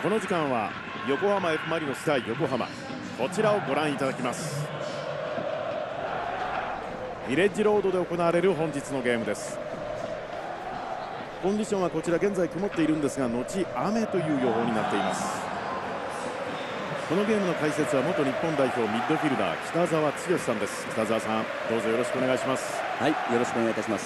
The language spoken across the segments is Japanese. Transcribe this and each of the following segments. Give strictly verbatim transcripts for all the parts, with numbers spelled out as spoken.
この時間は横浜 F・マリノス対横浜、こちらをご覧いただきます。ヴィレッジロードで行われる本日のゲームです。コンディションはこちら現在曇っているんですが、後雨という予報になっています。このゲームの解説は元日本代表ミッドフィルダー北澤剛さんです。北澤さん、どうぞよろしくお願いします。 はい、よろしくお願いいたします。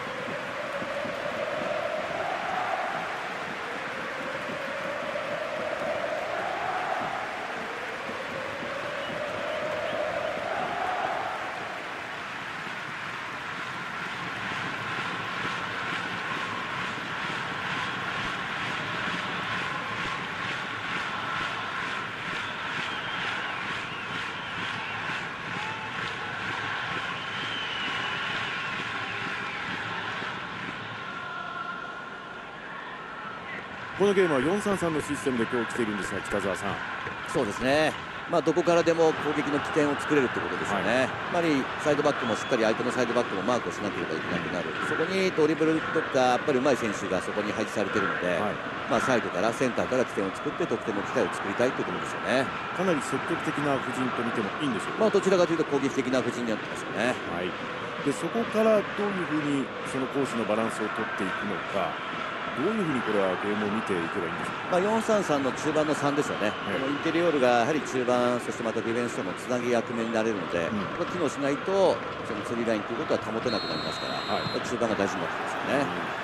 このゲームはよんさんさんのシステムで今日来ているんですが、北澤さん。 そうですね、まあ、どこからでも攻撃の起点を作れるということですよね。はい、やっぱりサイドバックもしっかり相手のサイドバックもマークをしなければいけなくなる、そこにドリブルとかやっぱり上手い選手がそこに配置されているので、はい、まあサイドからセンターから起点を作って得点の機会を作りたいということですよね。 かなり積極的な布陣と見てもいいんでしょうか。 まあどちらかというと攻撃的な布陣になってますよね。 はい、でそこからどういうふうにその攻守のバランスを取っていくのか、どういうふうにこれはゲームを見ていけばいいんですか。 まあよんさんさんの中盤のさんですよね、このインテリオールがやはり中盤、そしてまたディフェンスとのつなぎ役目になれるので、うん、これ機能しないとそのスリーラインということは保てなくなりますから、はい、中盤が大事になってきますよね。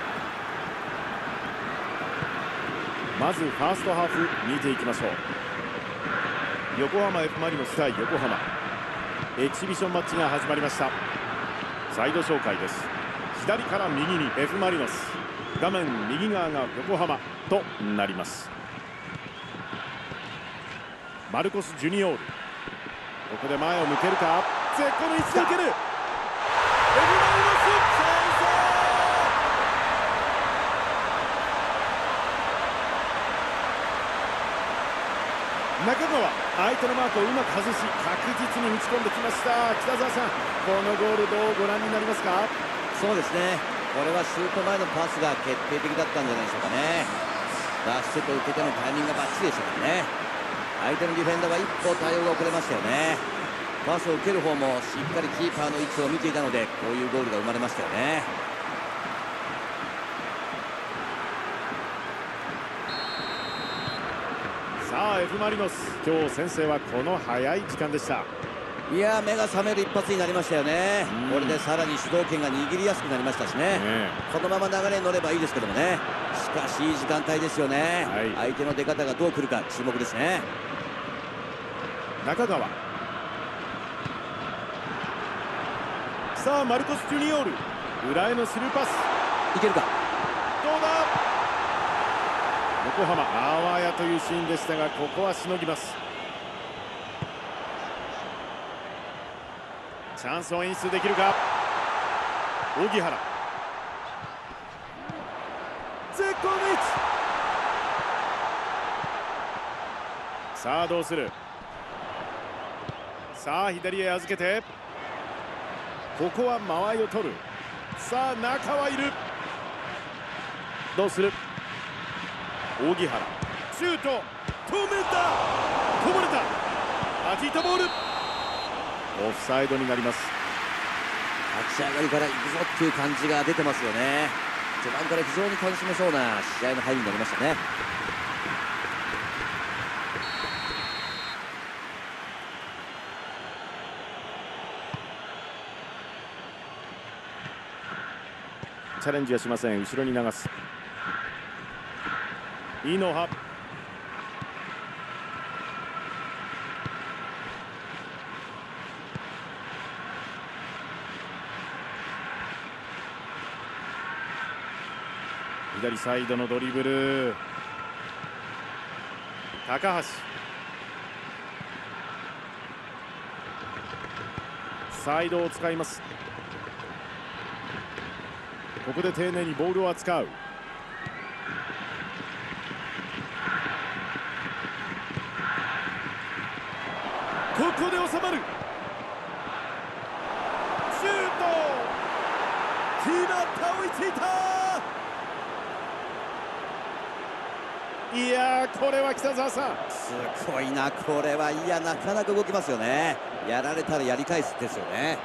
うん、まずファーストハーフ見ていきましょう。横浜 F・マリノス対横浜、エキシビションマッチが始まりました。サイド紹介です。左から右に F・マリノス、画面右側が横浜となります。マルコス・ジュニオール、ここで前を向けるか、絶好の位置で受ける F・マリノス、中川、相手のマークをうまく外し確実に打ち込んできました。北澤さん、このゴールどうご覧になりますか。 そうですね、これはシュート前のパスが決定的だったんじゃないでしょうかね。出してと受けてのタイミングがバッチリでしたからね。相手のディフェンダーは一歩対応が遅れましたよね。パスを受ける方もしっかりキーパーの位置を見ていたので、こういうゴールが生まれましたよね。 さあ F・マリノス、今日先制はこの早い時間でした。 いやー、目が覚める一発になりましたよね。これでさらに主導権が握りやすくなりましたしね、ね、このまま流れに乗ればいいですけどもね。しかしいい時間帯ですよね、はい、相手の出方がどう来るか注目ですね。 中川、さあマルコス・ジュニオール、裏へのスルーパスいけるか、 どうだ。横浜あわやというシーンでしたが、ここはしのぎます。チャンスを演出できるか。荻原、絶好の位置。さあどうする。さあ左へ預けて、ここは間合いを取る。さあ中はいる、どうする。荻原、シュート、止めた、こぼれた、はじいたボール、オフサイドになります。 立ち上がりから行くぞっていう感じが出てますよね。序盤から非常に楽しめそうな試合の入りになりましたね。 チャレンジはしません。後ろに流す。イノハ、左サイドのドリブル、高橋、サイドを使います。ここで丁寧にボールを扱う。ここで収まる。シュート、決まった、追いついた。 いやー、これは北澤さん、 すごいな、これは。いや、なかなか動きますよね。やられたらやり返すですよね。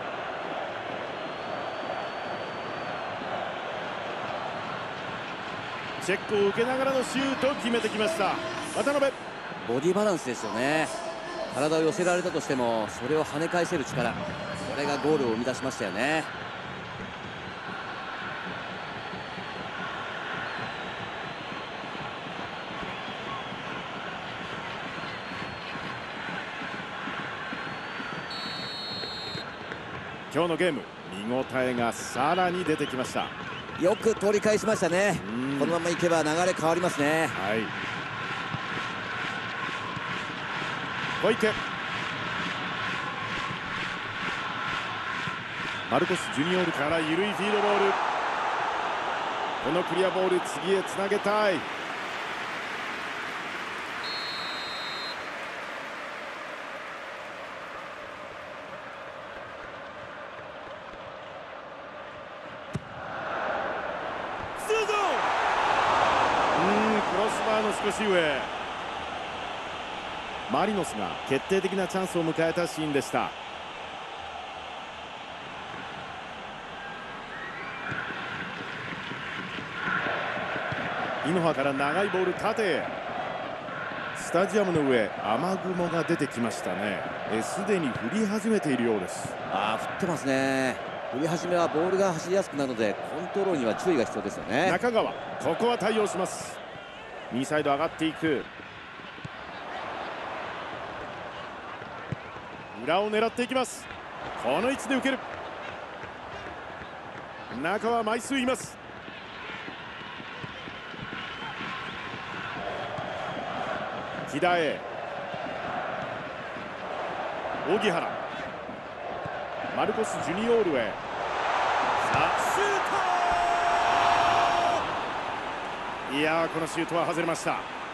チェックを受けながらのシュートを決めてきました。渡辺、 ボディバランスですよね。体を寄せられたとしてもそれを跳ね返せる力、これがゴールを生み出しましたよね。 今日のゲーム、見応えがさらに出てきました。 よく取り返しましたね。このままいけば流れ変わりますね。 はい、小池、マルコス・ジュニオールから緩いフィードボール。このクリアボール、次へつなげたい。少し上。マリノスが決定的なチャンスを迎えたシーンでした。イノハから長いボール縦へ。スタジアムの上、雨雲が出てきましたね。すでに降り始めているようです。 ああ、降ってますね。降り始めはボールが走りやすくなるのでコントロールには注意が必要ですよね。 中川、ここは対応します。右サイド上がっていく。裏を狙っていきます。この位置で受ける。中は枚数います。木田へ。荻原、マルコス・ジュニオールへ。さあシュート。いやー、このシュートは外れました。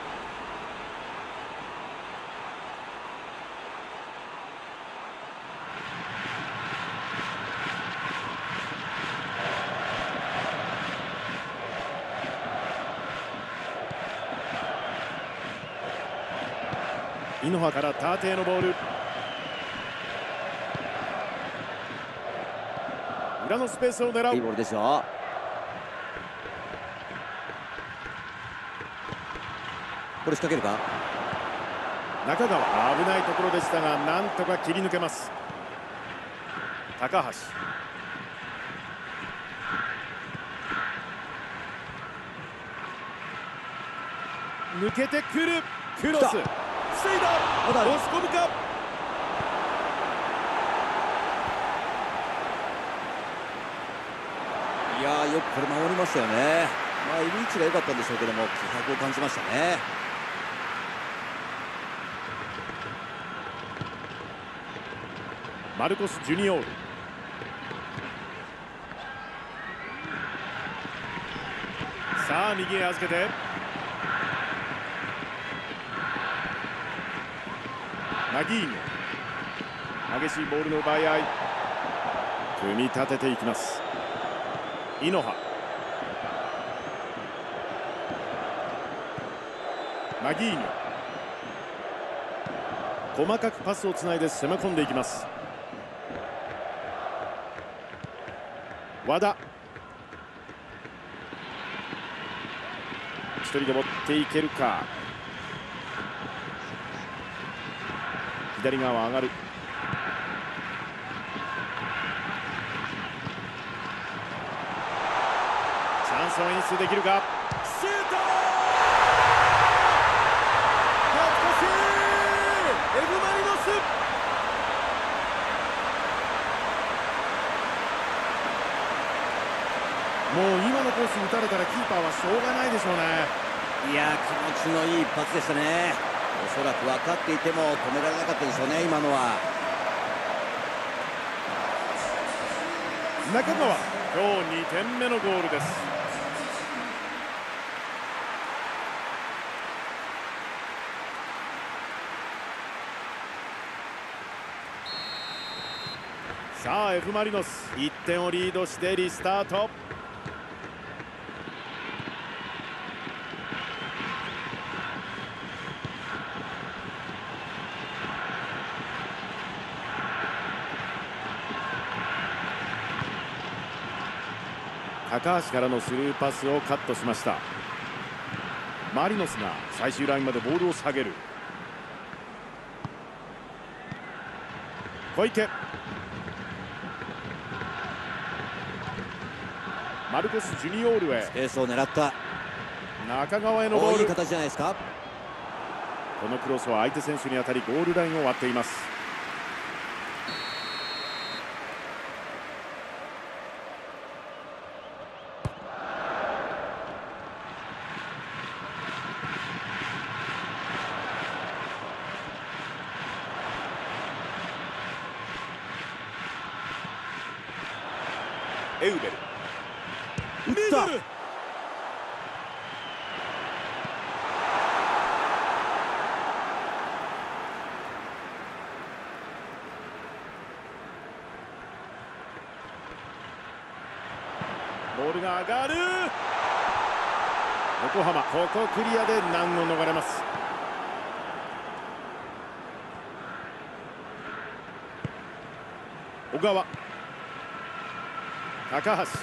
イノハから縦へのボール。裏のスペースを狙う。 いいボールですよ。これ仕掛けるか。 中川、危ないところでしたがなんとか切り抜けます。高橋、抜けてくる。クロス、防いだ。押し込むか。 いやー、よくこれ守りましたよね。まあ、いる位置が良かったんでしょうけども、気迫を感じましたね。 マルコス・ジュニオール、さあ右へ預けて、マギーニョ、激しいボールの奪い合い、組み立てていきます。イノハ、マギーニョ、細かくパスをつないで攻め込んでいきます。和田、一人で持っていけるか。左側上がる。チャンスを演出できるか。シュート。懐かしい。エフマリノス。もう今のコースに打たれたらキーパーはしょうがないでしょうね。 いやー、気持ちのいい一発でしたね。おそらく分かっていても止められなかったでしょうね、今のは。 中川、今日にてんめのゴールです。さあ F マリノスいってんをリードしてリスタート。 高橋からのスルーパスをカットしました。マリノスが最終ラインまでボールを下げる。小池、マルコス・ジュニオールへスペースを狙った。 中川へのボール。 いい形じゃないですか。 このクロスは相手選手に当たりゴールラインを割っています。エウベル、 打った。 ボールが上がる。横浜、ここクリアで難を逃れます。小川、高橋、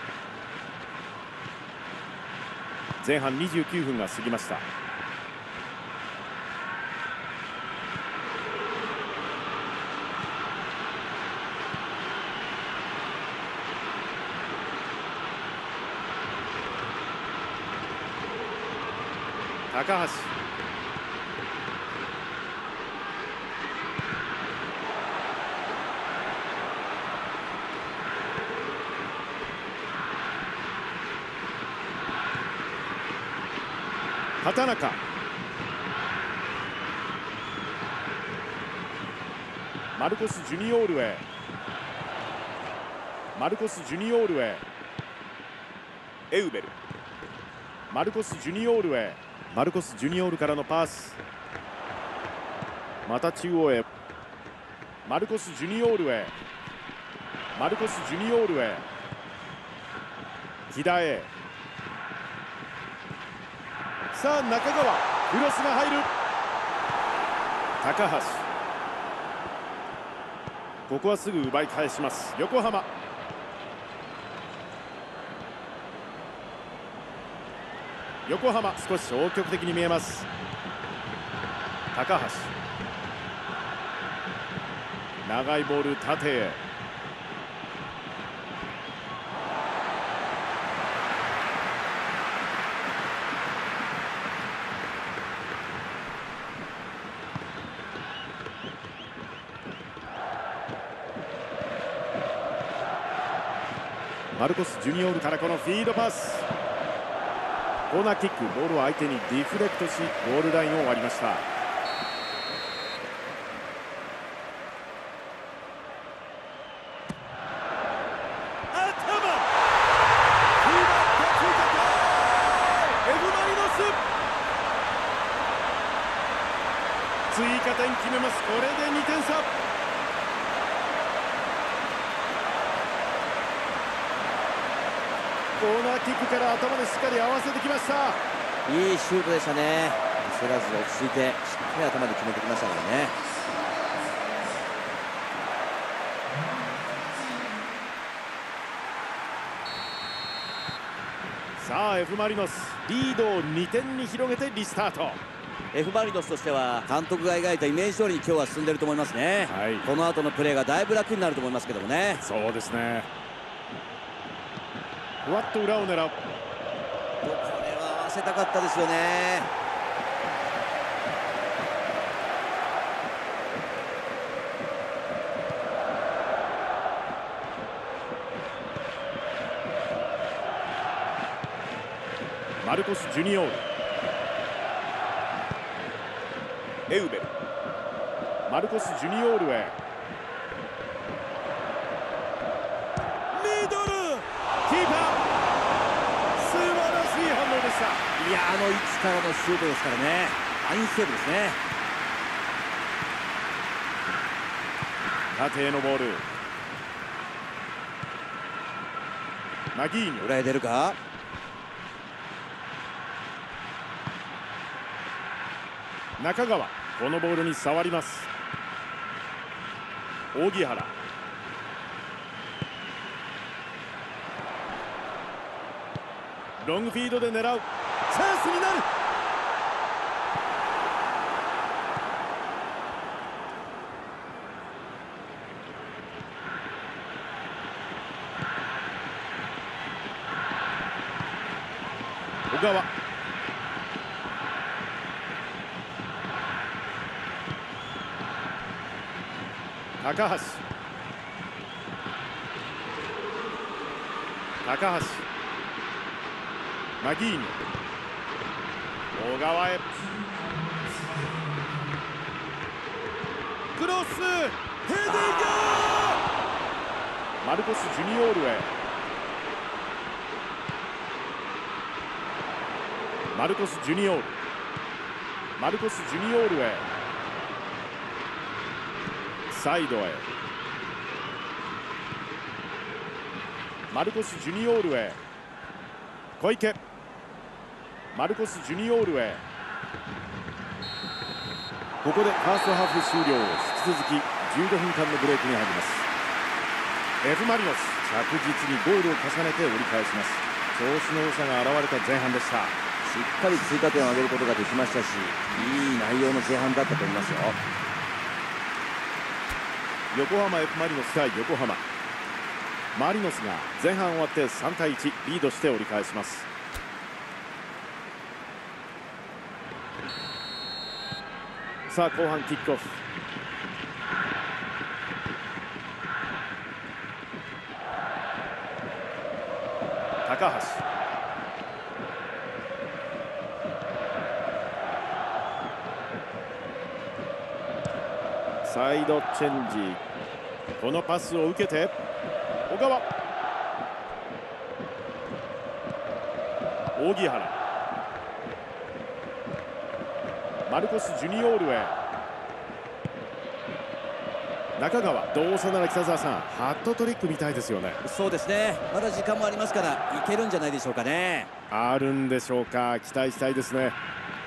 前半にじゅうきゅうふんが過ぎました。高橋、畑中、マルコス・ジュニオールへマルコス・ジュニオールへエウベル、マルコス・ジュニオールへマルコス・ジュニオールからのパス。また中央へマルコス・ジュニオールへマルコス・ジュニオールへ木田へ。さあ中川、クロスが入る。高橋、ここはすぐ奪い返します。横浜、横浜少し消極的に見えます。高橋、長いボール縦へ。マルコス・ジュニオールからこのフィードパス。コーナーキック、ボールを相手にディフレクトしゴールラインを割りました。追加点決めます。これでにてんさ。コーナーキックから頭でしっかり合わせてきました。 いいシュートでしたね。焦らず落ち着いてしっかり頭で決めてきましたからね。 さあ F マリノスリードをにてんに広げてリスタート。 F マリノスとしては監督が描いたイメージ通りに今日は進んでいると思いますね、はい、この後のプレーがだいぶ楽になると思いますけどもね。 そうですね。ふわっと裏を狙う。これは合わせたかったですよね。 マルコス・ジュニオール、エウベル、マルコス・ジュニオールへミドル、キーパー素晴らしい反応でした。 いや、あの位置からのシュートですからね。ファインセーブですね。 縦へのボール、マギーニョ、 裏へ出るか。 中川、このボールに触ります。扇原、 ロングフィードで狙う。チャンスになる。小川、高橋、高橋、マギーニョ、小川へクロス、ヘディング、マルコス・ジュニオールへ、マルコス・ジュニオール、マルコス・ジュニオールへ、サイドへ、マルコス・ジュニオールへ、小池、マルコス・ジュニオールへ。ここでファーストハーフ終了。引き続きじゅうごふんかんのブレイクに入ります。 F マリノス、着実にゴールを重ねて折り返します。調子の良さが現れた前半でした。 しっかり追加点を挙げることができましたし、いい内容の前半だったと思いますよ。 横浜 F マリノス対横浜。マリノスが前半終わってさんたいいちリードして折り返します。さあ後半キックオフ。高橋、サイドチェンジ、このパスを受けて小川、扇原、マルコス・ジュニオールへ、中川、どうせなら北澤さん、ハットトリックみたいですよね。 そうですね、まだ時間もありますからいけるんじゃないでしょうかね。 あるんでしょうか、期待したいですね。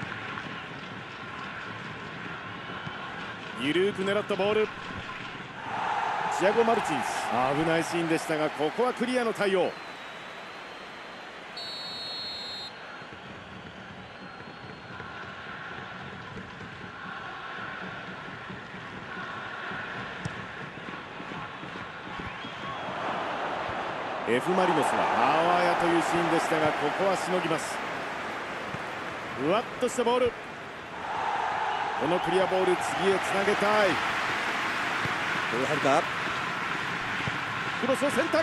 ゆるく狙ったボール、チアゴ・マルチンス、危ないシーンでしたが、ここはクリアの対応。F マリノスはあわやというシーンでしたが、ここはしのぎます。ふわっとしたボール、このクリアボール、次へつなげたい。 どう入るか。 クロスを選択、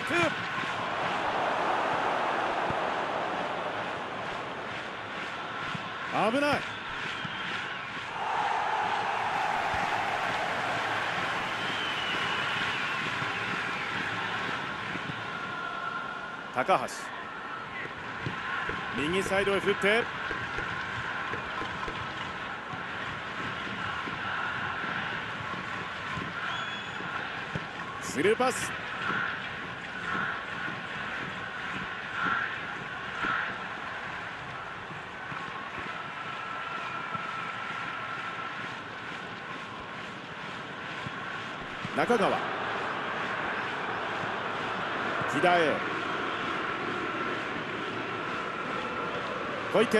危ない。高橋、右サイドへ振って、スルーパス、中川、木田へ、小池、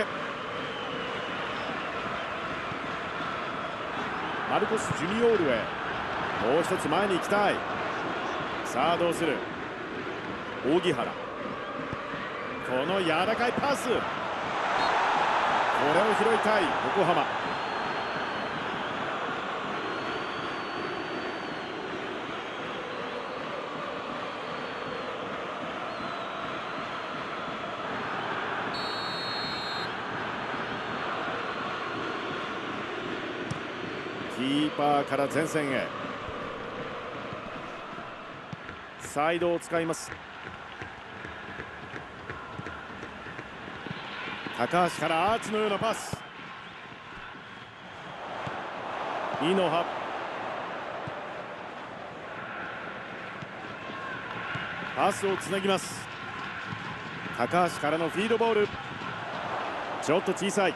マルコス・ジュニオールへ、もう一つ前に行きたい。さあどうする。扇原、この柔らかいパス、これを拾いたい横浜。キーパーから前線へ、サイドを使います。高橋からアーチのようなパス、イノハ、パスをつなぎます。高橋からのフィードボール、ちょっと小さい。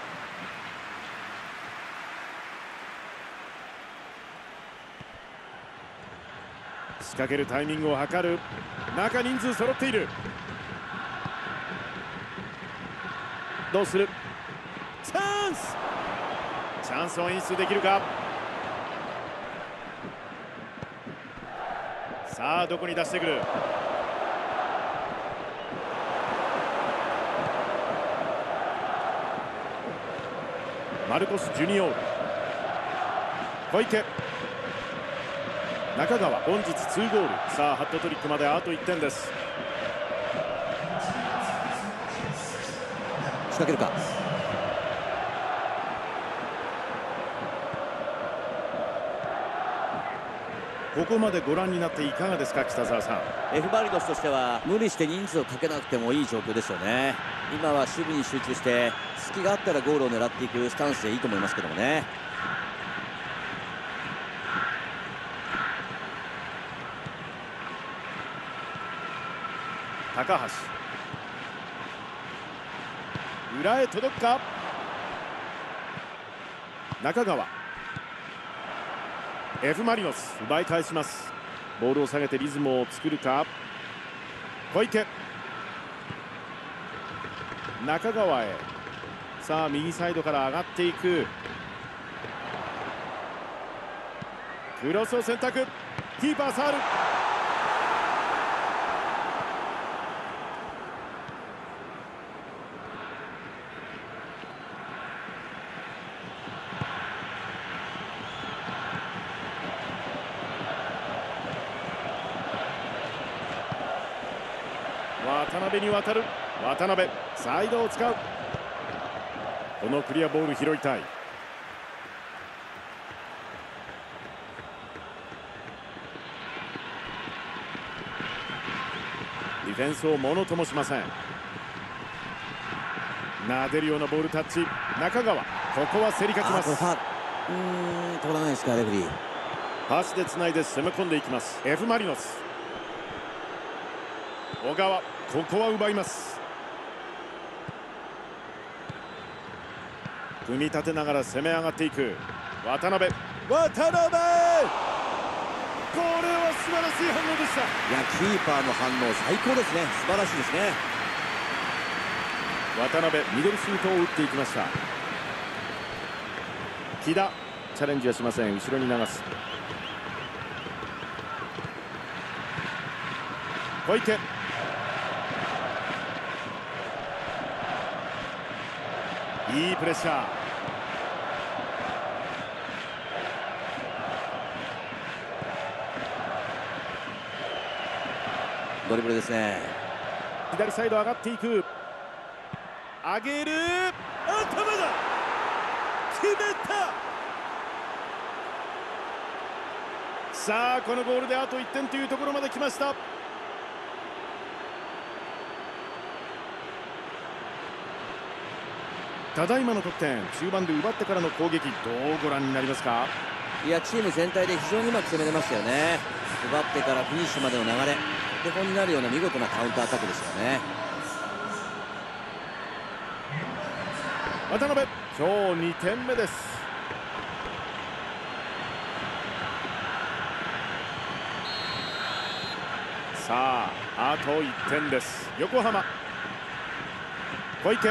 仕掛けるタイミングを図る。中人数揃っている。 どうする。チャンスチャンスを演出できるか。さあどこに出してくる。マルコス・ジュニオール、小池、中川、本日にゴール。さあハットトリックまであといってんです。 仕掛けるか。 ここまでご覧になっていかがですか、北澤さん。 エフバリノスとしては無理して人数をかけなくてもいい状況ですよね。今は守備に集中して隙があったらゴールを狙っていくスタンスでいいと思いますけどもね。 高橋、裏へ届くか。中川、F マリノス奪い返します。ボールを下げてリズムを作るか。小池、中川へ。さあ右サイドから上がっていく。クロスを選択。キーパー触る。渡辺に渡る。渡辺、サイドを使う。このクリアボール拾いたい。ディフェンスをものともしません。なでるようなボールタッチ。中川、ここは競り勝ちます。 うーん、取らないですかレフェリー。 パスでつないで攻め込んでいきます F マリノス。小川、ここは奪います。組み立てながら攻め上がっていく渡辺。渡辺、これは素晴らしい反応でした。 いや、キーパーの反応最高ですね。素晴らしいですね。 渡辺、ミドルシュートを打っていきました。木田、チャレンジはしません。後ろに流す。小池、いいプレッシャー。 ドリブルですね。 左サイド上がっていく。上げる。頭だ。決めた。さあこのゴールであといってんというところまで来ました。ただいまの得点、中盤で奪ってからの攻撃、どうご覧になりますか。 いや、チーム全体で非常にうまく攻めれましたよね。奪ってからフィニッシュまでの流れ、お手本になるような見事なカウンターアタックですよね。 渡辺、今日にてんめです。さああといってんです。横浜、小池、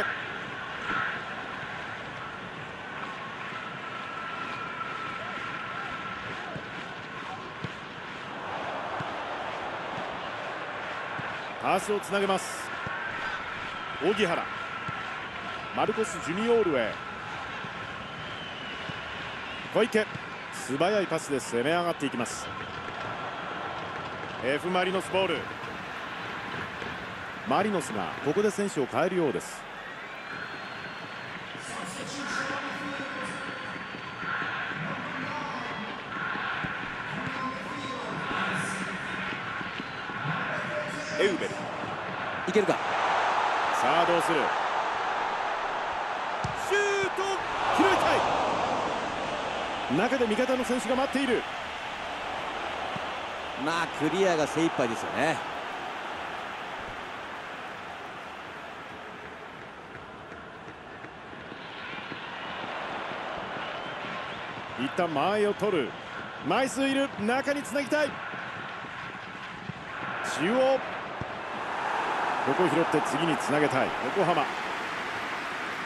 パスをつなげます。荻原、マルコス・ジュニオールへ。小池、素早いパスで攻め上がっていきます。 F マリノスボール。マリノスがここで選手を変えるようです。エウベル、 いけるか。 さあどうする。シュート、拾いたい。中で味方の選手が待っている。 まあクリアが精一杯ですよね。 一旦前を取る。枚数いる。中につなぎたい。中央、ここを拾って次につなげたい横浜。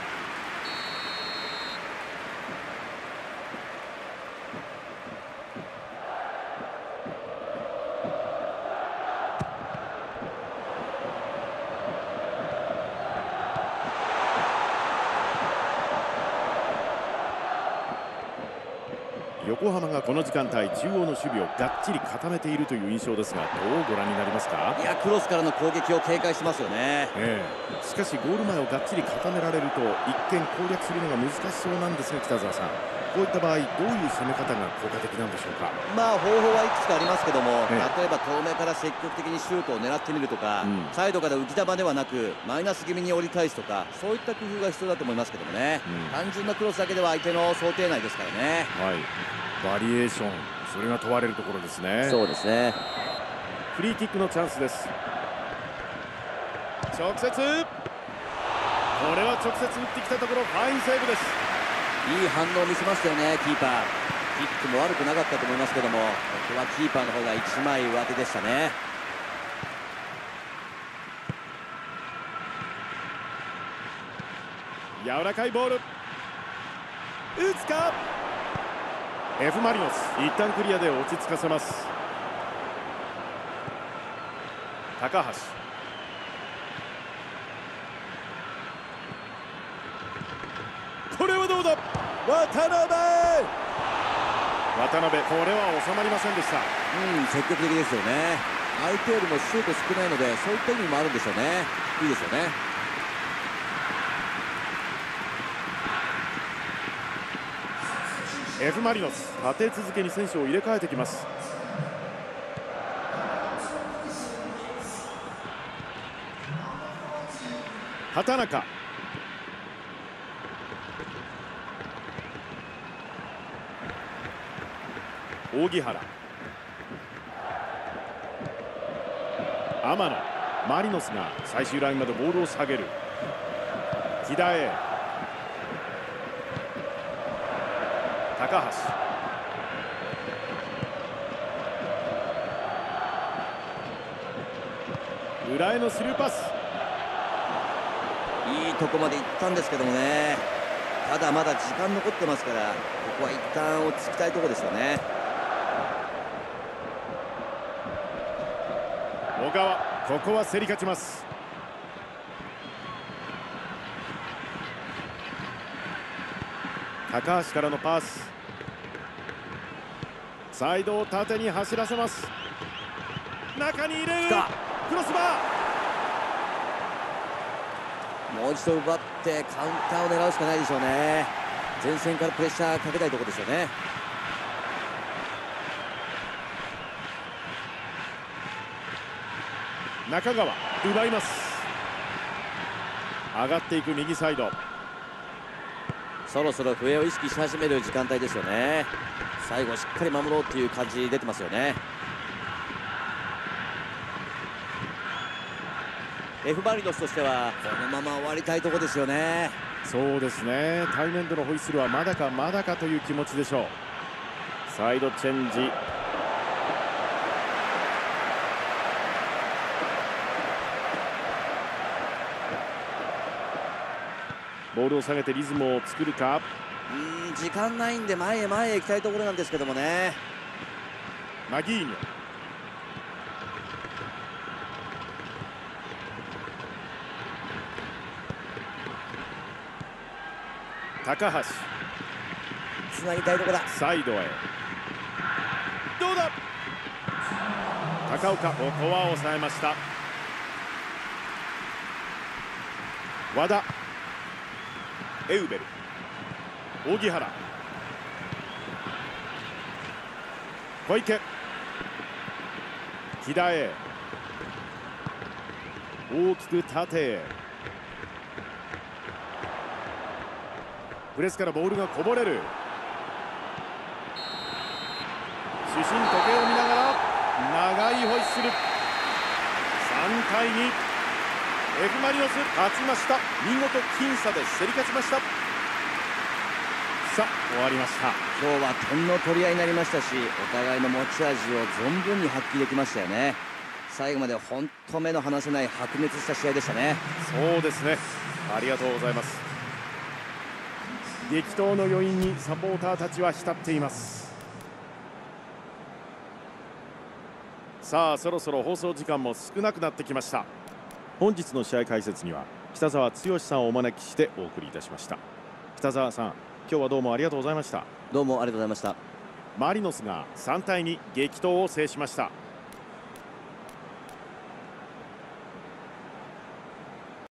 横浜がこの時間帯中央の守備をがっちり固めているという印象ですが、どうご覧になりますか？ いや、クロスからの攻撃を警戒してますよね。 ええ、しかしゴール前をがっちり固められると一見攻略するのが難しそうなんですが、北澤さん、こういった場合どういう攻め方が効果的なんでしょうか？ まあ方法はいくつかありますけども、 え例えば遠目から積極的にシュートを狙ってみるとか、 うんサイドから浮き球ではなくマイナス気味に折り返すとか、そういった工夫が必要だと思いますけどもね、 うん単純なクロスだけでは相手の想定内ですからね。 はい、バリエーション、それが問われるところですね。 そうですね。 フリーキックのチャンスです。直接、これは直接打ってきたところ、ファインセーブです。 いい反応を見せましたよね、キーパー。キックも悪くなかったと思いますけども、ここはキーパーの方がいちまい上手でしたね。 柔らかいボール、打つか。 F マリノス、一旦クリアで落ち着かせます。高橋、これはどうだ。渡辺、渡辺、これは収まりませんでした。 うん、積極的ですよね。相手よりもシュート少ないので、そういった意味もあるんでしょうね。いいですよね。 F マリノス、立て続けに選手を入れ替えてきます。畑中、扇原、天野、マリノスが最終ラインまでボールを下げる。木田へ、高橋、裏へのスルーパス、 いいとこまで行ったんですけどもね、ただまだ時間残ってますから、ここは一旦落ち着きたいところですよね。 小川、ここは競り勝ちます。高橋からのパス、サイドを縦に走らせます。中に入れる、クロスバー、もう一度奪ってカウンターを狙うしかないでしょうね。前線からプレッシャーかけたいところですよね。 ー、中川、奪います。上がっていく右サイド、 そろそろ笛を意識し始める時間帯ですよね。最後しっかり守ろうっていう感じ出てますよね。 F マリノスとしてはこのまま終わりたいところですよね。 そうですね、対面でのホイッスルはまだかまだかという気持ちでしょう。サイドチェンジ、ボールを下げてリズムを作るか。 うーん、時間ないんで前へ前へ行きたいところなんですけどもね。 マギーニョ、高橋、 つなぎたいところだ。 サイドへ、どうだ。高岡、ここは抑えました。和田、エウベル、扇原、小池、木田へ、大きく縦へ、プレスからボールがこぼれる。主審、時計を見ながら長いホイッスル。さんたいに、F マリノス勝ちました。見事僅差で競り勝ちました。さあ、終わりました。 今日は点の取り合いになりましたし、お互いの持ち味を存分に発揮できましたよね。最後まで本当目の離せない白熱した試合でしたね。 そうですね、ありがとうございます。激闘の余韻にサポーターたちは浸っています。さあ、そろそろ放送時間も少なくなってきました。本日の試合解説には北澤剛さんをお招きしてお送りいたしました。北澤さん、今日はどうもありがとうございました。 どうもありがとうございました。 マリノスがさんたいに激闘を制しました。